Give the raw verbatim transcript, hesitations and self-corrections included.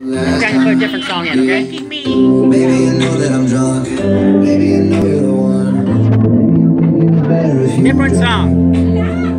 I'm trying to put a different song in, okay? Baby, you know that I'm drunk. Baby, you know you're the one. Different song.